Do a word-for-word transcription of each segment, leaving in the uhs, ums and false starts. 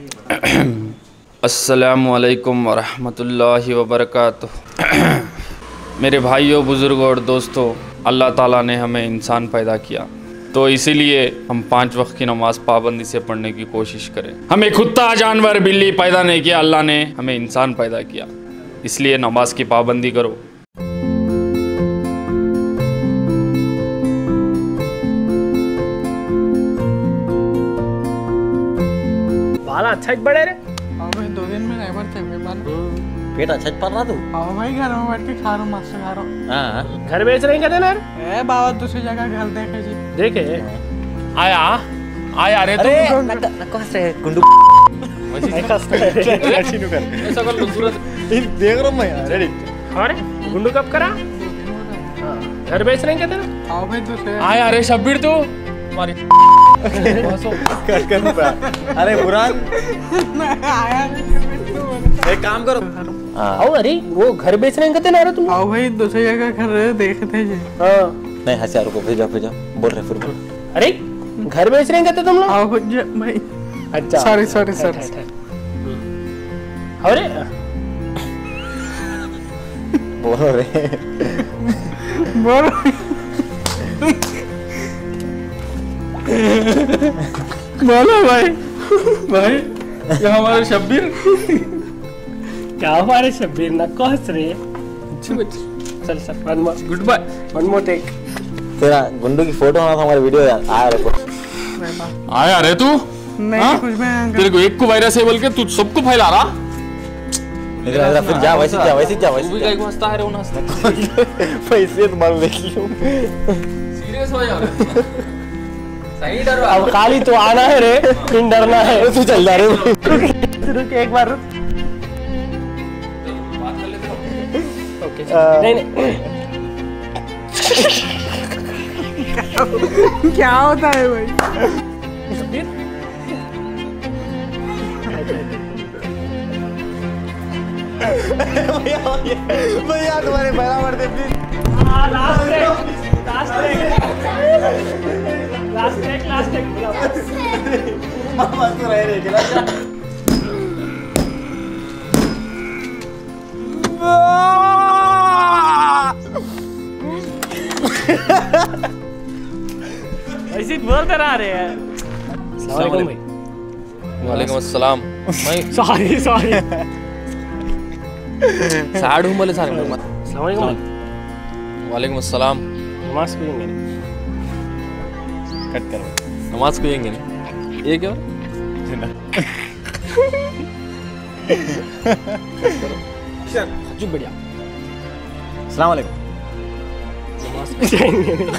अस्सलामु अलैकुम वरहमतुल्लाहि वबरकातुह। मेरे भाइयों, बुज़ुर्गों और दोस्तों, अल्लाह ताला ने हमें इंसान पैदा किया तो इसीलिए हम पाँच वक्त की नमाज़ पाबंदी से पढ़ने की कोशिश करें। हमें कुत्ता, जानवर, बिल्ली पैदा नहीं किया, अल्लाह ने हमें इंसान पैदा किया, इसलिए नमाज की पाबंदी करो। बाल अच्छा बड़े रे। हाँ भाई, दो दिन में नहीं बढ़ते बाल। पेट अच्छा पड़ रहा तू? हाँ भाई, घर में बैठ के खा रहा हूँ, मस्त खा रहा हूँ। हाँ, घर बेच रहे हैं क्या यार? ए बाबा, दूसरी जगह घर देखे जी। देखे आया आया रे अरे नक नक हंस रहे गुंडू। ऐसा कर लो सूरज। देख रहा हूँ मैं यार। रेडी? अरे गुंडू कब करा? घर बेच रहे हैं क्या तेरा? हाँ भाई, दूसरे आया रे शब्बीर तू हमारी कर कर। अरे बुरान, आया एक काम करो। आओ, अरे वो घर बेच रहे हैं क्या तेरा तुम? हाँ भाई, दूसरी जगह घर देखे थे जी। हाँ नहीं हथियारों को भेजा भेजा बोल रहे फिर बोल। अरे घर बेच रहे हैं क्या तुम लोग? हाँ भाई, अच्छा सॉरी सॉरी सर। अरे बोलो रे। बोलो बोलो भाई। भाई ये हमारे शब्बीर। क्या हमारे शब्बीर ना हंस रहे हैं। चल sir, one more, good bye, one more take. तेरा गुंडू की फोटो आना था हमारे वीडियो यार। आया रे आया रे तू। नहीं हाँ? कुछ भी तेरे को एक को वायरस है बोल के तू सबको फैला रहा। इधर इधर फिर जा, वैसे जा वैसे जा तू भी वैसे कहीं को हंसता है रे, उन हंसता पैसे तुम्हारे देख लियो। सीरियस हो यार। सही डर अब खाली तो आना है रे, फिर डरना है। तू चल जा रे। रुक एक बार रुक। बात कर लेते हो। ओके नहीं नहीं। क्या होता है भाई? शब्बीर भैया भैया तुम्हारे बराबर दे please. Last take last take last take. मामा तो रह रहे चला जा। ऐसे बोलते रह रहे हैं। अस्सलाम वालेकुम भाई। वालेकुम अस्सलाम। मैं सॉरी सॉरी। सैड हूँ बोले सारे लोग मत। अस्सलाम वालेकुम भाई। वालेकुम अस्सलाम। नमाज पढ़ेंगे नहीं? कट करो। नमाज पढ़ेंगे नहीं, ये क्या? जी बढ़िया। अस्सलाम वालेकुम। नमाज पढ़ेंगे नहीं?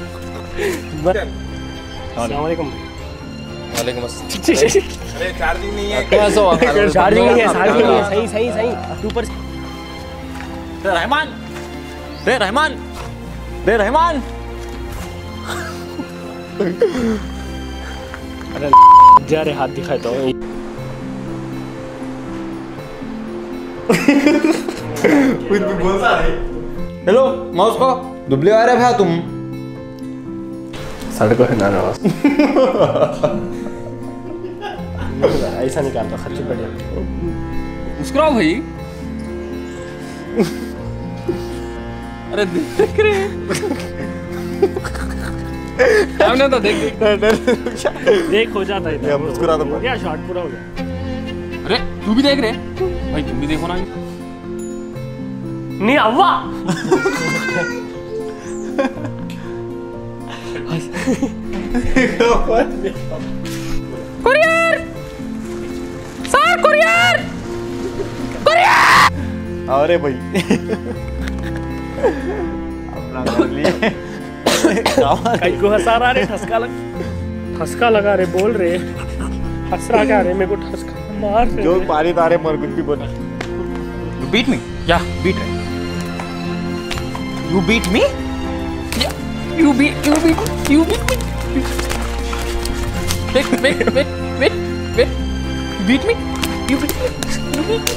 अस्सलाम वालेकुम भाई। वालेकुम अस्सलाम। अरे चार्जिंग नहीं है। कैसा हुआ? चार्जिंग नहीं है, चार्जिंग नहीं है। सही सही सही ऊपर। रे रहमान, रे रहमान, रे रहमान। अरे जा रे, हाथ दिखाए तो। कुछ भी बोल सा है। हेलो माउस को दुबले आ रहे भैया तुम। सड़कों है ना नवाज। ऐसा निकालता खर्च बढ़िया। मुस्कुराओ भाई। अरे देख रहे हमने तो देख देख देख हो जाता है। मुस्कुरा दो। हो गया, शॉट पूरा हो गया। अरे तू भी देख रहे भाई, तुम भी देखो ना। नहीं अव्वा। Courier sir, courier courier. अरे भाई अपना कर लिए। कई को हंसा रहा रे, ठसका लग ठसका लगा रे, बोल रहे हंस रहा क्या रे? मेरे को ठसका मार रहे। जो पानी तारे मर कुछ भी बोल। You beat me? क्या Beat me? You beat me? You be you be you be wait wait wait wait wait beat me you beat you beat.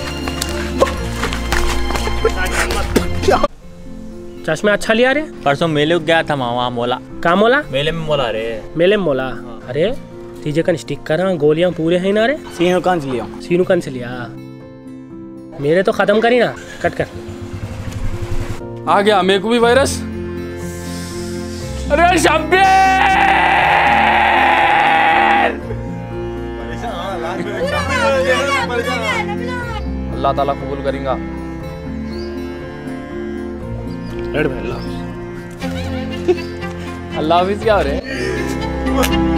चश्मे अच्छा लिया रे। परसों मेले को गया था वहाँ मोला। कहाँ मोला? मेले में मोला रे। मेले में मोला। अरे तीजे कन स्टिक करा गोलियां पूरे हैं ना रे। सीनो कौन सी लिया? सीनू कन से लिया मेरे तो खत्म करी ना, कट कर। आ गया मेरे को भी वायरस। अरे शब्बीर अल्लाह ताला कबूल करेगा। अल्लाह हाफिज़ क्या हो रहे हैं?